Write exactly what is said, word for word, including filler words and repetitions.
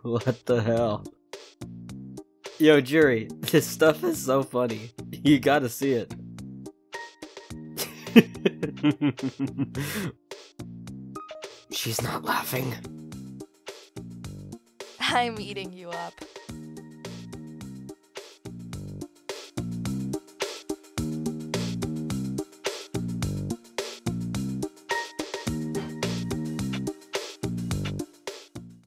What the hell? Yo, Jury, this stuff is so funny. You gotta see it. She's not laughing. I'm eating you up.